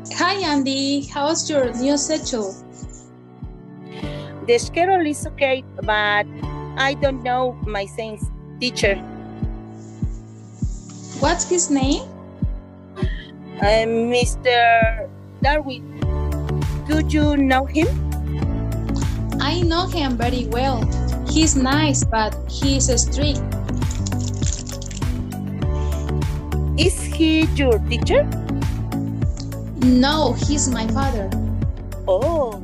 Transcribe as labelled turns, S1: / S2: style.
S1: Hi Andy, how's your new schedule?
S2: The schedule is okay, but I don't know my science teacher.
S1: What's his name?
S2: Mr. Darwin. Do you know him?
S1: I know him very well. He's nice, but he's strict.
S2: Is he your teacher?
S1: No, he's my father.
S2: Oh.